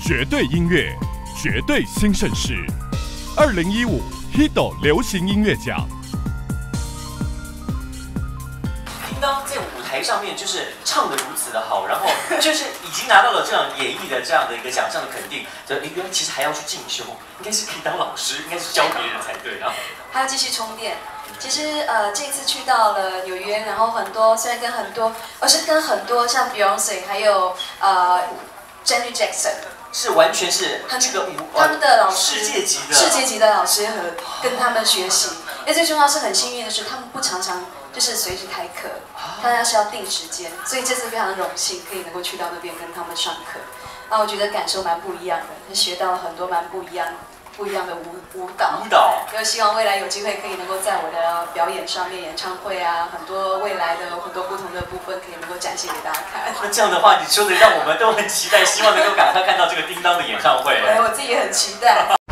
绝对音乐，绝对新盛世。2015 HIDO 流行音乐奖。 叮当在舞台上面就是唱得如此的好，然后就是已经拿到了这样演艺的这样的一个奖项的肯定，原来其实还要去进修，应该是可以当老师，应该是教别人才对啊。 还要继续充电。其实这次去到了纽约，然后虽然跟很多像 Beyonce 还有Janet Jackson， 是完全是这个他们的老师世界级的老师跟他们学习。因为最重要是很幸运的是，他们不常常就是随时开课，大家是要定时间，所以这次非常荣幸可以能够去到那边跟他们上课。那我觉得感受蛮不一样的，学到了很多蛮不一样的舞蹈，就希望未来有机会可以能够在我的表演上面、演唱会啊，很多未来的很多不同的部分可以能够展现给大家看。 那这样的话，你说的让我们都很期待，希望能够赶快看到这个叮当的演唱会。 我自己也很期待。